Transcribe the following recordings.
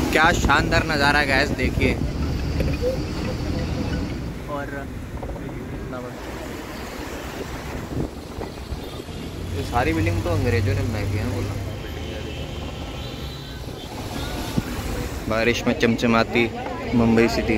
क्या शानदार नज़ारा गैस देखिए। और ये सारी बिल्डिंग तो अंग्रेजों ने बनाई थी है ना बोला। बारिश में चमचमाती मुंबई सिटी।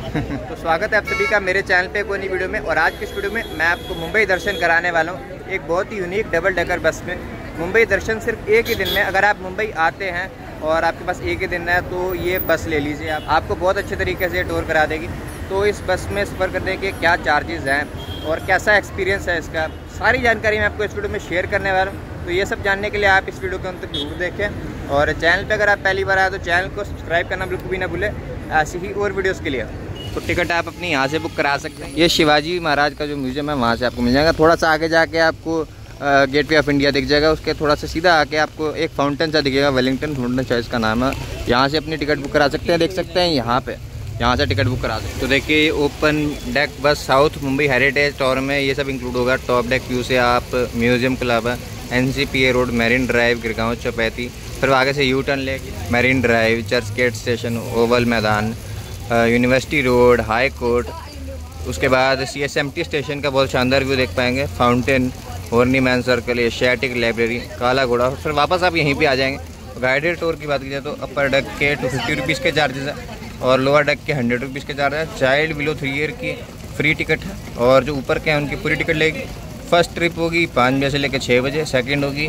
तो स्वागत है आप सभी का मेरे चैनल पे कोई नई वीडियो में। और आज की इस वीडियो में मैं आपको मुंबई दर्शन कराने वाला हूँ एक बहुत ही यूनिक डबल डेकर बस में। मुंबई दर्शन सिर्फ एक ही दिन में, अगर आप मुंबई आते हैं और आपके पास एक ही दिन है तो ये बस ले लीजिए आप, आपको बहुत अच्छे तरीके से टूर करा देगी। तो इस बस में सफ़र करने के क्या चार्जेस हैं और कैसा एक्सपीरियंस है इसका, सारी जानकारी मैं आपको इस वीडियो में शेयर करने वाला हूँ। तो ये सब जानने के लिए आप इस वीडियो को अंत तक जरूर देखें। और चैनल पे अगर आप पहली बार आए तो चैनल को सब्सक्राइब करना बिल्कुल भी ना भूलें, ऐसी ही और वीडियोज़ के लिए। तो टिकट आप अपनी यहाँ से बुक करा सकते हैं। ये शिवाजी महाराज का जो म्यूज़ियम है वहाँ से आपको मिल जाएगा। थोड़ा सा आगे जाके आपको गेटवे ऑफ इंडिया दिख जाएगा। उसके थोड़ा सा सीधा आके आपको एक फाउंटेन सा दिखेगा, वेलिंगटन फाउंटेन शायद इसका नाम है। यहाँ से अपनी टिकट बुक करा सकते हैं। देख सकते हैं यहाँ पे, यहाँ से टिकट बुक करा सकते हैं। तो देखिए open deck bus South Mumbai heritage tour में ये सब इंक्लूड होगा। टॉप डेक व्यू से आप म्यूज़ियम क्लब है, NCPA Road, Marine Drive, Girgaon Chowpatty, फिर आगे से यू टर्न लेके Marine Drive, Churchgate station, Oval Maidan, University Road, High Court. उसके बाद CSMT स्टेशन का बहुत शानदार व्यू देख पाएंगे। Fountain, Horniman Circle, Asiatic library, Kala Ghoda. फिर वापस आप यहीं पे आ जाएंगे। गाइडेड टूर की बात की जाए तो अपर डेक के 250 रुपीज़ के चार्जेस हैं और लोअर डेक के 100 रुपीज़ के चार्ज है। चाइल्ड बिलो 3 ईयर की फ्री टिकट है और जो ऊपर के हैं उनकी पूरी टिकट लेगी। फर्स्ट ट्रिप होगी 5 बजे से लेकर 6 बजे, सेकेंड होगी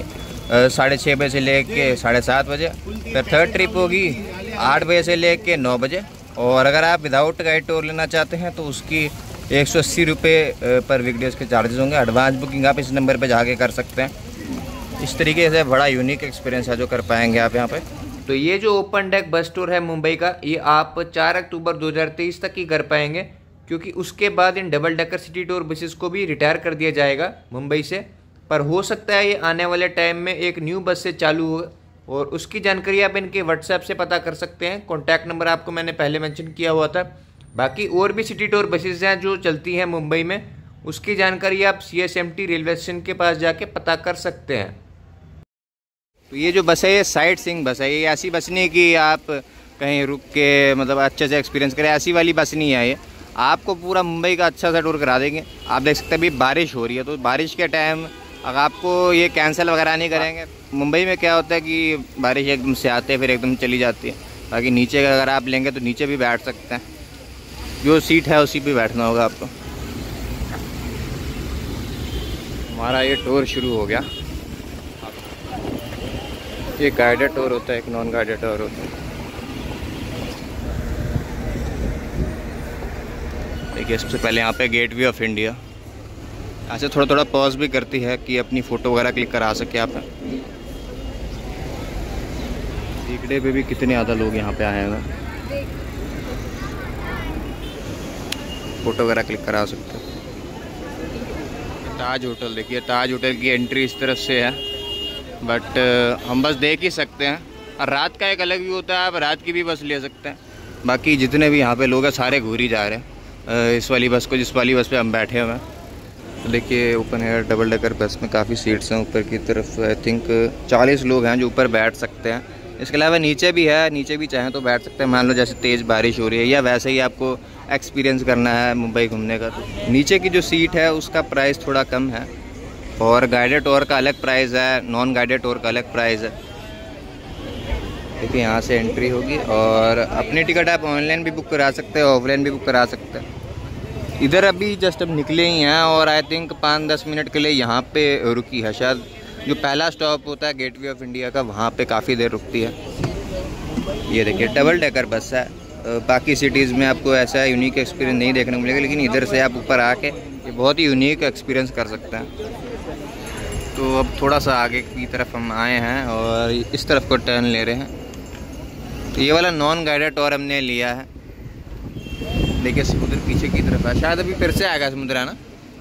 6:30 बजे से लेके 7:30 बजे, फिर थर्ड ट्रिप होगी 8 बजे से लेके 9 बजे। और अगर आप विदाउट गाइड टूर लेना चाहते हैं तो उसकी 180 रुपये पर वीकडेज के चार्जेस होंगे। एडवांस बुकिंग आप इस नंबर पे जाके कर सकते हैं। इस तरीके से बड़ा यूनिक एक्सपीरियंस है जो कर पाएंगे आप यहाँ पे। तो ये जो ओपन डेक बस टूर है मुंबई का, ये आप 4 अक्टूबर 2023 तक ही कर पाएंगे, क्योंकि उसके बाद इन double decker city tour buses को भी रिटायर कर दिया जाएगा मुंबई से। पर हो सकता है ये आने वाले टाइम में एक न्यू बस से चालू हो, और उसकी जानकारी आप इनके व्हाट्सएप से पता कर सकते हैं। कॉन्टैक्ट नंबर आपको मैंने पहले मेंशन किया हुआ था। बाकी और भी सिटी टूर बसेस हैं जो चलती हैं मुंबई में, उसकी जानकारी आप CSMT रेलवे स्टेशन के पास जाके पता कर सकते हैं। तो ये जो बस है ये साइट सीइंग बस है। ये ऐसी बस नहीं कि आप कहीं रुक के मतलब अच्छे से एक्सपीरियंस करें, ऐसी वाली बस नहीं है ये। आपको पूरा मुंबई का अच्छा सा टूर करा देंगे। आप देख सकते हैं अभी बारिश हो रही है, तो बारिश के टाइम अगर आपको ये कैंसिल वगैरह नहीं करेंगे। मुंबई में क्या होता है कि बारिश एकदम से आते फिर एकदम चली जाती है। बाकी नीचे अगर आप लेंगे तो नीचे भी बैठ सकते हैं, जो सीट है उसी पे बैठना होगा आपको। हमारा ये टूर शुरू हो गया। ये गाइडेड टूर होता है, एक नॉन गाइडेड टूर होता है। देखिए सबसे पहले यहाँ पे गेटवे ऑफ इंडिया, ऐसे थोड़ा थोड़ा पॉज भी करती है कि अपनी फ़ोटो वगैरह क्लिक करा सके आप। वीकडे पे भी कितने ज़्यादा लोग यहाँ पे आए हैं, फ़ोटो वगैरह क्लिक करा सकते हैं। ताज होटल देखिए, ताज होटल की एंट्री इस तरफ से है, बट हम बस देख ही सकते हैं। और रात का एक अलग व्यू होता है, आप रात की भी बस ले सकते हैं। बाकी जितने भी यहाँ पे लोग हैं सारे घूर ही जा रहे हैं इस वाली बस को, जिस वाली बस पे हम बैठे हुए हैं। तो देखिए open air double decker bus में काफ़ी सीट्स हैं ऊपर की तरफ। आई थिंक 40 लोग हैं जो ऊपर बैठ सकते हैं। इसके अलावा नीचे भी है, नीचे भी चाहें तो बैठ सकते हैं। मान लो जैसे तेज़ बारिश हो रही है या वैसे ही आपको एक्सपीरियंस करना है मुंबई घूमने का, तो नीचे की जो सीट है उसका प्राइस थोड़ा कम है और गाइडेड टूर का अलग प्राइस है, नॉन गाइडेड टूर का अलग प्राइस है। देखिए यहाँ से एंट्री होगी और अपनी टिकट आप ऑनलाइन भी बुक करा सकते हैं, ऑफलाइन भी बुक करा सकते हैं। इधर अभी जस्ट अब निकले ही हैं और आई थिंक 5-10 मिनट के लिए यहाँ पे रुकी है। शायद जो पहला स्टॉप होता है गेटवे ऑफ इंडिया का, वहाँ पे काफ़ी देर रुकती है। ये देखिए डबल डेकर बस है। बाकी सिटीज़ में आपको ऐसा यूनिक एक्सपीरियंस नहीं देखने को मिलेगा, लेकिन इधर से आप ऊपर आके ये बहुत ही यूनिक एक्सपीरियंस कर सकते हैं। तो अब थोड़ा सा आगे की तरफ हम आए हैं और इस तरफ को टर्न ले रहे हैं। तो ये वाला नॉन गाइडेड टूर हमने लिया है। देखिए समुद्र पीछे की तरफ है, शायद अभी फिर से आएगा समुद्र, है ना।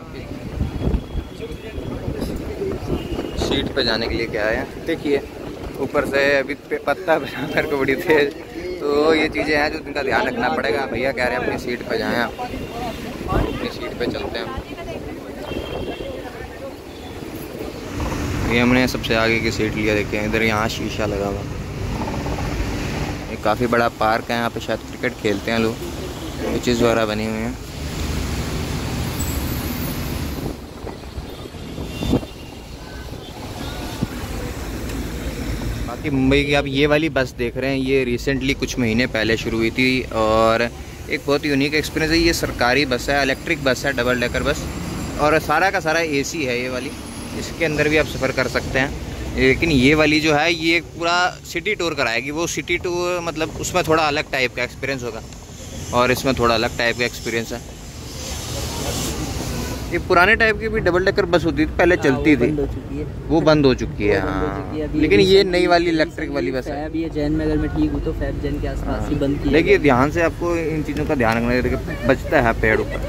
सीट पे जाने के लिए क्या है, देखिए ऊपर से अभी पत्ता बना करके बड़ी तेज। तो ये चीज़ें हैं जो इनका ध्यान रखना पड़ेगा। भैया कह रहे हैं अपनी सीट पे जाएं, आप अपनी सीट पे चलते हैं। ये हमने सबसे आगे की सीट लिया। देखिए इधर यहाँ शीशा लगा हुआ, एक काफ़ी बड़ा पार्क है, यहाँ पे शायद क्रिकेट खेलते हैं लोग, पिचेस वगैरह बनी हुई हैं। बाकी मुंबई की आप ये वाली बस देख रहे हैं, ये रिसेंटली कुछ महीने पहले शुरू हुई थी और एक बहुत यूनिक एक्सपीरियंस है। ये सरकारी बस है, इलेक्ट्रिक बस है, डबल डेकर बस, और सारा का सारा एसी है ये वाली। इसके अंदर भी आप सफ़र कर सकते हैं। लेकिन ये वाली जो है ये पूरा सिटी टूर कराएगी। वो सिटी टूर मतलब उसमें थोड़ा अलग टाइप का एक्सपीरियंस होगा और इसमें थोड़ा अलग टाइप का एक्सपीरियंस है। ये पुराने टाइप की भी डबल डेकर बस होती थी, पहले चलती थी, वो बंद हो चुकी है। हाँ, लेकिन ये नई वाली इलेक्ट्रिक वाली बस है। ये जैन में अगर मैं ठीक हूँ तो फैब जैन के आसपास ही बंद की है। देखिए ध्यान से, आपको इन चीज़ों का ध्यान रखना है। बचता है पेड़ ऊपर।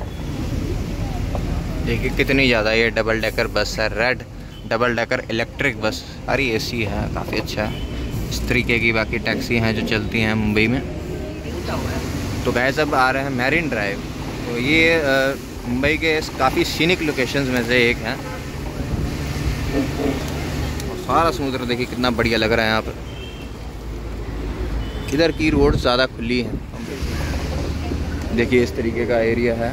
देखिए कितनी ज़्यादा ये डबल डेकर बस है, red double decker electric bus. अरे एसी है, काफ़ी अच्छा है। इस तरीके की बाकी टैक्सी हैं जो चलती हैं मुंबई में। तो गाइस अब आ रहे हैं मैरिन ड्राइव। तो ये मुंबई के काफ़ी सीनिक लोकेशंस में से एक है। और सारा समुद्र देखिए कितना बढ़िया लग रहा है यहाँ पर। इधर की रोड ज़्यादा खुली है। देखिए इस तरीके का एरिया है।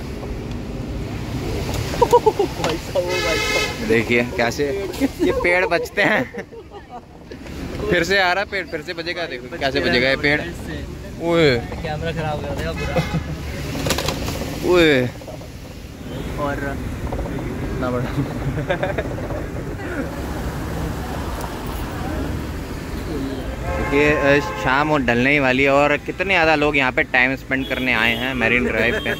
देखिए कैसे ये पेड़ बचते हैं। फिर से आ रहा पेड़, फिर से बजेगा। देखो कैसे बजेगा ये पेड़। ओए कैमरा खराब हो गया पूरा। ओए और इतना बड़ा देखिए शाम और ढलने ही वाली है और कितने ज़्यादा लोग यहाँ पे टाइम स्पेंड करने आए हैं मैरिन ड्राइव पे।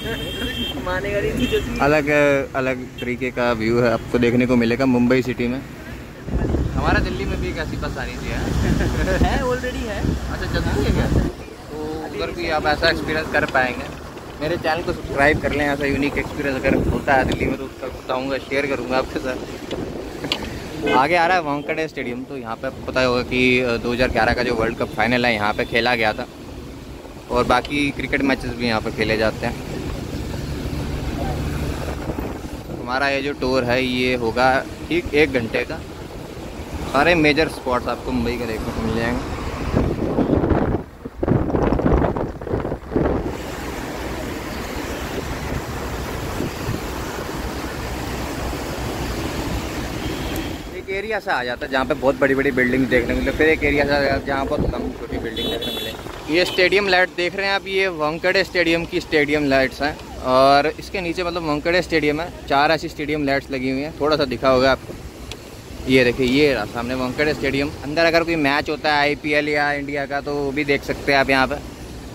अलग अलग तरीके का व्यू है आपको देखने को मिलेगा मुंबई सिटी में। हमारा दिल्ली में भी एक ऐसी बस आनी चाहिए है, ऑलरेडी है। अच्छा चलती है क्या? तो उधर भी आप ऐसा एक्सपीरियंस कर पाएंगे। मेरे चैनल को सब्सक्राइब कर लें। ऐसा यूनिक एक्सपीरियंस अगर होता है दिल्ली में तो उसका बताऊँगा, शेयर करूँगा आपके साथ। आगे आ रहा है वानखेड़े स्टेडियम। तो यहाँ पे पता होगा कि 2011 का जो वर्ल्ड कप फाइनल है यहाँ पे खेला गया था और बाकी क्रिकेट मैचेस भी यहाँ पे खेले जाते हैं। हमारा ये जो टूर है ये होगा ठीक 1 घंटे का। सारे मेजर स्पॉट्स आपको मुंबई के देखने को मिल जाएंगे। एरिया से आ जाता है जहाँ पे बहुत बड़ी बड़ी बिल्डिंग देखने को मिले, फिर एक एरिया से आ जाता है जहाँ बहुत कम छोटी बिल्डिंग देखने को मिले। ये स्टेडियम लाइट देख रहे हैं आप, ये वानखेड़े स्टेडियम की स्टेडियम लाइट्स हैं और इसके नीचे मतलब वानखेड़े स्टेडियम है। 4 ऐसी स्टेडियम लाइट्स लगी हुई हैं। थोड़ा सा दिखा होगा आपको, ये देखिए ये रहा सामने वानखेड़े स्टेडियम। अंदर अगर कोई मैच होता है IPL या इंडिया का तो वो भी देख सकते हैं आप यहाँ पर।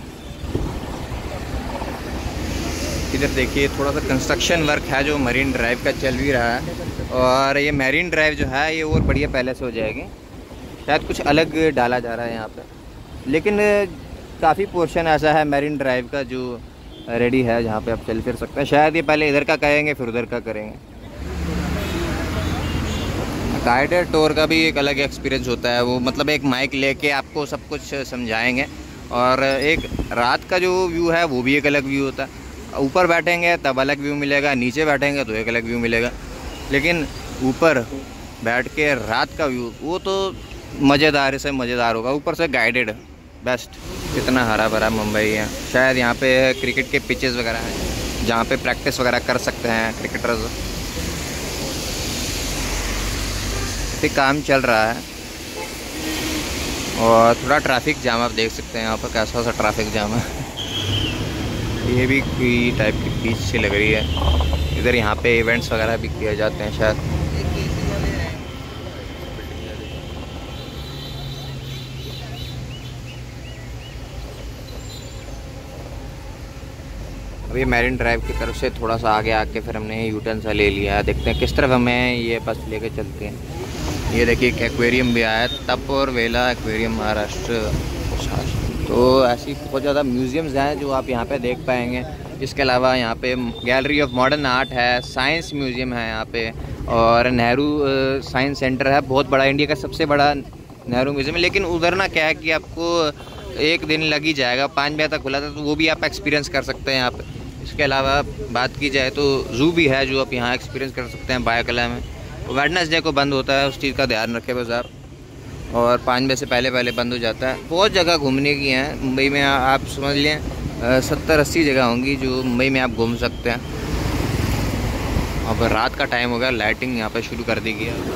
इधर देखिए थोड़ा सा कंस्ट्रक्शन वर्क है जो मरीन ड्राइव का चल भी रहा है और ये मरीन ड्राइव जो है ये और बढ़िया पहले से हो जाएगी। शायद कुछ अलग डाला जा रहा है यहाँ पे, लेकिन काफ़ी पोर्शन ऐसा है मरीन ड्राइव का जो रेडी है जहाँ पे आप चल फिर सकते हैं। शायद ये पहले इधर का करेंगे फिर उधर का करेंगे। गाइडेड टूर का भी एक अलग एक्सपीरियंस होता है। वो मतलब एक माइक लेके आपको सब कुछ समझाएंगे और एक रात का जो व्यू है वो भी एक अलग व्यू होता है। ऊपर बैठेंगे तब अलग व्यू मिलेगा, नीचे बैठेंगे तो एक अलग व्यू मिलेगा, लेकिन ऊपर बैठ के रात का व्यू वो तो मज़ेदार से मज़ेदार होगा। ऊपर से गाइडेड बेस्ट। कितना हरा भरा मुंबई है। शायद यहाँ पे क्रिकेट के पिचेस वगैरह हैं जहाँ पे प्रैक्टिस वगैरह कर सकते हैं क्रिकेटर्स। भी काम चल रहा है और थोड़ा ट्रैफिक जाम आप देख सकते हैं यहाँ पर कैसा सा ट्रैफिक जाम है। ये भी कोई टाइप की बीच सी लग रही है। इधर यहाँ पे इवेंट्स वगैरह भी किए जाते हैं शायद। अभी मैरिन ड्राइव की तरफ से थोड़ा सा आगे आके फिर हमने यू टर्न सा ले लिया है। देखते हैं किस तरफ हमें ये बस लेके चलते हैं। ये देखिए एक एक्वेरियम भी आया है, तप और वेला एक्वेरियम महाराष्ट्र। तो ऐसी बहुत ज़्यादा म्यूज़ियम्स हैं जो आप यहाँ पे देख पाएंगे। इसके अलावा यहाँ पे गैलरी ऑफ मॉडर्न आर्ट है, साइंस म्यूज़ियम है यहाँ पे और नेहरू साइंस सेंटर है। बहुत बड़ा, इंडिया का सबसे बड़ा नेहरू म्यूज़ियम है। लेकिन उधर ना क्या है कि आपको 1 दिन लग ही जाएगा। 5 बजे तक खुला था तो वो भी आप एक्सपीरियंस कर सकते हैं यहाँ पे। इसके अलावा बात की जाए तो ज़ू भी है जो आप यहाँ एक्सपीरियंस कर सकते हैं बायाकला में। वेडनेसडे को बंद होता है, उस चीज़ का ध्यान रखें बस आप। और 5 बजे से पहले पहले बंद हो जाता है। बहुत जगह घूमने की हैं मुंबई में, आप समझ लें 70-80 जगह होंगी जो मुंबई में आप घूम सकते हैं। अब रात का टाइम हो गया, लाइटिंग यहाँ पे शुरू कर दी गई है।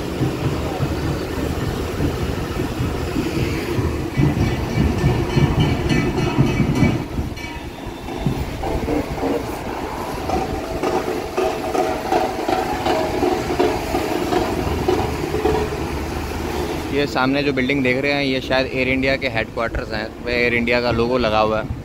ये सामने जो बिल्डिंग देख रहे हैं ये शायद एयर इंडिया के हेडक्वार्टर्स हैं, वह एयर इंडिया का लोगो लगा हुआ है।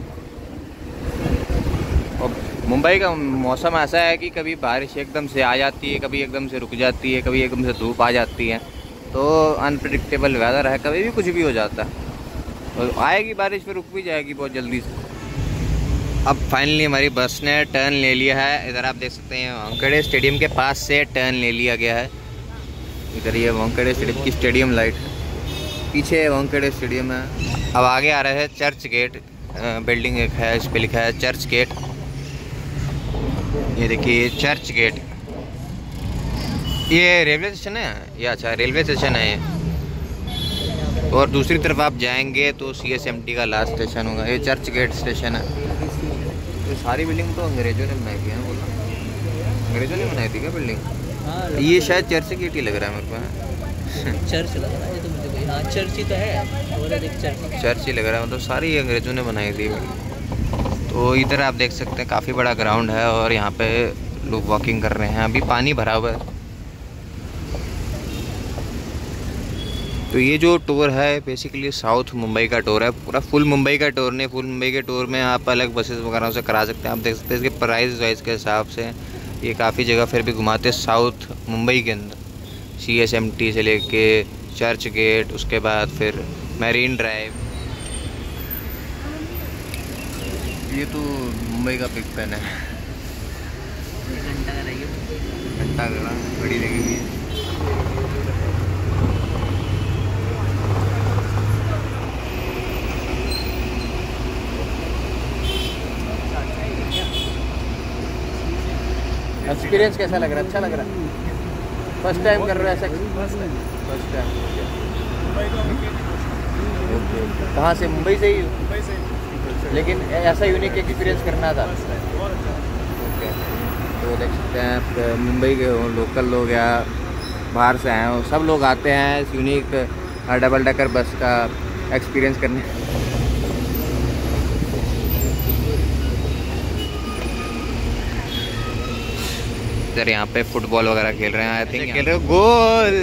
और मुंबई का मौसम ऐसा है कि कभी बारिश एकदम से आ जाती है, कभी एकदम से रुक जाती है, कभी एकदम से धूप आ जाती है, तो अनप्रेडिक्टेबल वेदर है, कभी भी कुछ भी हो जाता है। तो आएगी बारिश फिर रुक भी जाएगी बहुत जल्दी से। अब फाइनली हमारी बस ने टर्न ले लिया है। इधर आप देख सकते हैं वानखेड़े स्टेडियम के पास से टर्न ले लिया गया है। इधर ये वानखेड़े स्टेडियम की स्टेडियम लाइट, पीछे वानखेड़े स्टेडियम है। अब आगे आ रहे हैं चर्च गेट, बिल्डिंग एक है, इस पर लिखा है चर्च गेट। ये देखिए चर्च गेट, ये रेलवे स्टेशन है, ये अच्छा रेलवे स्टेशन है ये। और दूसरी तरफ आप जाएंगे तो CSMT का लास्ट स्टेशन होगा। ये चर्च गेट स्टेशन है। ये सारी बिल्डिंग तो अंग्रेजों ने बनाई थी है, बोला अंग्रेजों ने बनाई थी क्या बिल्डिंग? हाँ, ये शायद चर्च गेट ही लग रहा है मेरे को। चर्च लग रहा है तो मुझे कोई, हाँ चर्च ही तो है, और एक चर्च ही लग रहा है, मतलब सारी अंग्रेजों ने बनाई थी। तो इधर आप देख सकते हैं काफ़ी बड़ा ग्राउंड है और यहाँ पे लोग वॉकिंग कर रहे हैं। अभी पानी भरा हुआ है। तो ये जो टूर है बेसिकली साउथ मुंबई का टूर है, पूरा फुल मुंबई का टूर नहीं। फुल मुंबई के टूर में आप अलग बसेस वगैरह से करा सकते हैं। आप देख सकते हैं इसके प्राइस वाइज के हिसाब से ये काफ़ी जगह फिर भी घुमाते हैं साउथ मुंबई के अंदर। CSMT से लेके चर्च गेट, उसके बाद फिर मैरीन ड्राइव। ये तो मुंबई का बिग फैन है। घंटा गड़ा बड़ी लगी हुई है। एक्सपीरियंस कैसा लग रहा है? अच्छा लग रहा है? फर्स्ट टाइम कर रहे हो ऐसा? First time. कहाँ से? मुंबई से ही? मुंबई से। लेकिन ऐसा यूनिक एक्सपीरियंस करना था। ओके, तो देख सकते हैं आप मुंबई के लोकल लोग या बाहर से आए हो, सब लोग आते हैं इस यूनिक डबल डेकर बस का एक्सपीरियंस करने। इधर यहाँ पे फुटबॉल वगैरह खेल रहे हैं, आई थिंक खेल रहे हो गोल।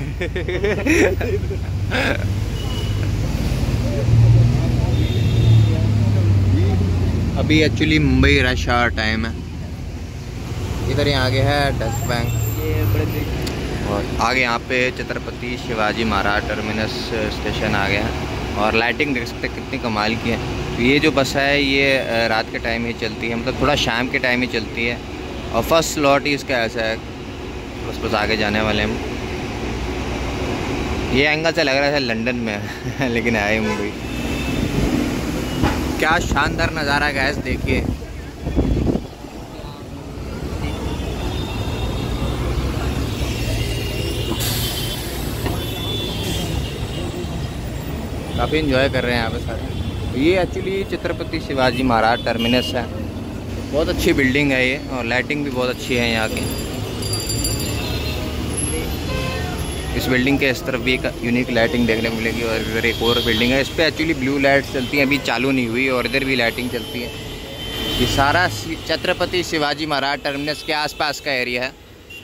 अभी actually Mumbai rush hour time है। इधर यहाँ आगे है डच बैंक, और आगे यहाँ पे छत्रपति शिवाजी महाराज टर्मिनस स्टेशन आ गया है। और लाइटिंग देख सकते हैं कितनी कमाल की है। तो ये जो बस है ये रात के टाइम ही चलती है, मतलब थोड़ा शाम के टाइम ही चलती है। और फर्स्ट स्लॉट ही इसका ऐसा है, बस आगे जाने वाले हम। ये एंगल से लग रहा है लंदन में है लेकिन है ही मुंबई। क्या शानदार नज़ारा गैस, देखिए। काफ़ी इन्जॉय कर रहे हैं यहाँ पे सारे। ये एक्चुअली छत्रपति शिवाजी महाराज टर्मिनस है। बहुत अच्छी बिल्डिंग है ये, और लाइटिंग भी बहुत अच्छी है यहाँ की। इस बिल्डिंग के इस तरफ भी एक यूनिक लाइटिंग देखने को मिलेगी। और इधर एक और बिल्डिंग है, इस पर एक्चुअली ब्लू लाइट्स चलती हैं, अभी चालू नहीं हुई। और इधर भी लाइटिंग चलती है। ये सारा छत्रपति शिवाजी महाराज टर्मिनस के आसपास का एरिया है।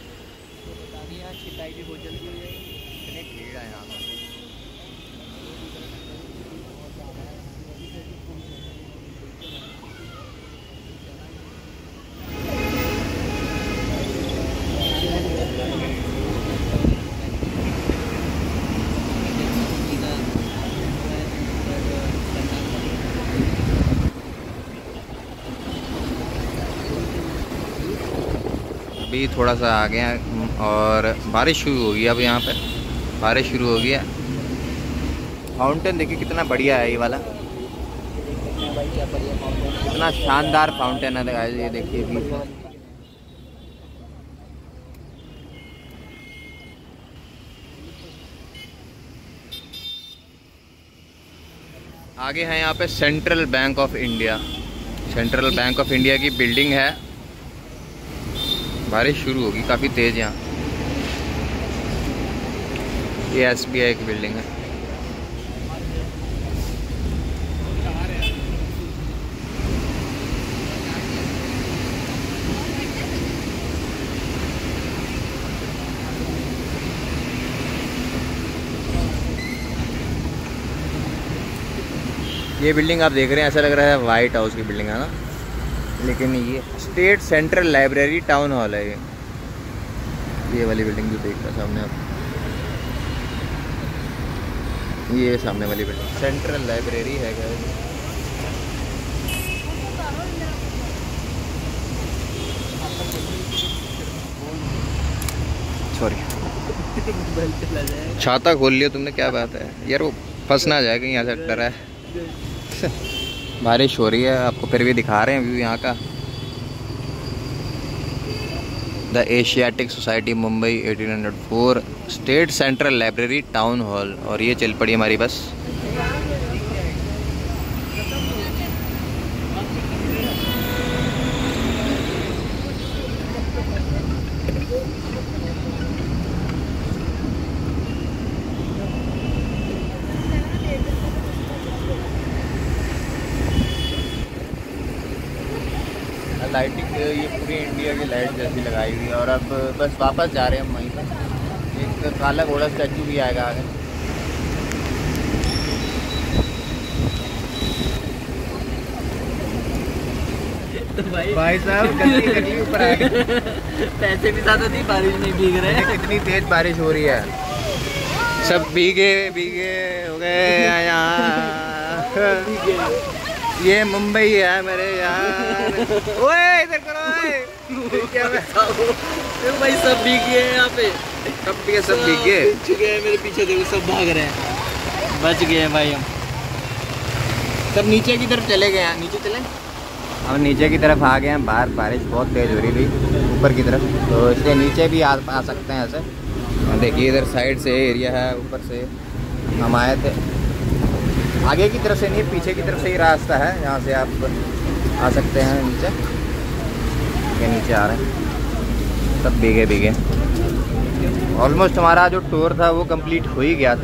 अभी थोड़ा सा आ गया और बारिश शुरू हो गई। अब यहाँ पे बारिश शुरू हो गया। फाउंटेन देखिए कितना बढ़िया है ये वाला, कितना शानदार फाउंटेन है ये देखिए बीच में। आगे है यहाँ पे Central Bank of India. Central Bank of India की बिल्डिंग है। बारिश शुरू होगी काफ़ी तेज़ यहाँ। ये SBI की बिल्डिंग है। ये बिल्डिंग आप देख रहे हैं, ऐसा लग रहा है वाइट हाउस की बिल्डिंग है ना, लेकिन ये State Central Library Town Hall है। ये वाली बिल्डिंग जो देख रहे हैं सामने आप, ये सामने वाली बिल्डिंग सेंट्रल लाइब्रेरी है। सॉरी, छाता खोल लिया तुमने, क्या बात है यार, वो फंस ना जाए कहीं, यहाँ से डरा है। बारिश हो रही है, आपको फिर भी दिखा रहे हैं व्यू यहाँ का। The Asiatic Society Mumbai 1804 State Central Library Town Hall. और ये चल पड़ी हमारी बस। लाइटिंग ये पूरी इंडिया की लाइट जैसी लगाई हुई है। और अब बस वापस जा रहे हैं हम वहीं पर। एक काला घोड़ा स्टैचू भी आएगा आगे। तो भाई साहब गली ऊपर आ गए। पैसे भी ज़्यादा नहीं, बारिश नहीं भीग रहे हैं। कितनी तेज बारिश हो रही है, सब भीगे भीगे हो गए यहाँ। ये मुंबई है मेरे यार। ओए इधर करो। क्या भाई सब भीग गए हैं यहाँ पे, सब भीग गए। चुके हैं मेरे पीछे, देखो सब भाग रहे हैं। बच गए हैं भाई हम। सब नीचे की तरफ चले गए हैं। नीचे चले, हम नीचे की तरफ आ गए हैं। बाहर बारिश बहुत तेज़ हो रही थी ऊपर की तरफ, तो इसलिए नीचे भी आ सकते हैं ऐसे। देखिए इधर साइड से एरिया है, ऊपर से हम आए थे। आगे की तरफ से नहीं, पीछे की तरफ से ही रास्ता है, यहाँ से आप आ सकते हैं नीचे। ये नीचे आ रहे हैं, सब भीगे भीगे। ऑलमोस्ट हमारा जो टूर था वो कंप्लीट हो ही गया था।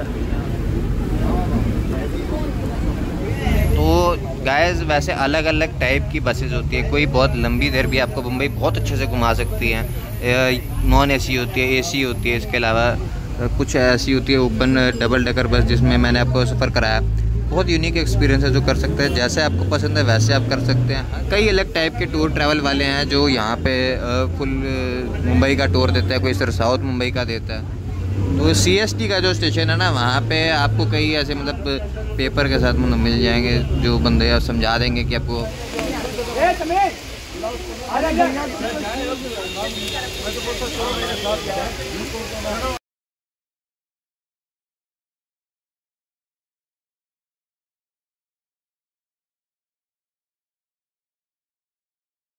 तो गाइस वैसे अलग अलग टाइप की बसेस होती है। कोई बहुत लंबी देर भी आपको मुंबई बहुत अच्छे से घुमा सकती हैं। नॉन AC होती है, AC होती है। इसके अलावा कुछ ऐसी होती है ओपन डबल डेकर बस, जिसमें मैंने आपको सफ़र कराया। बहुत यूनिक एक्सपीरियंस है जो कर सकते हैं। जैसे आपको पसंद है वैसे आप कर सकते हैं। कई अलग टाइप के टूर ट्रैवल वाले हैं जो यहाँ पे फुल मुंबई का टूर देता है, कोई सिर्फ साउथ मुंबई का देता है। तो CST का जो स्टेशन है ना, वहाँ पे आपको कई ऐसे मतलब पेपर के साथ मतलब मिल जाएंगे जो बंदे समझा देंगे कि आपको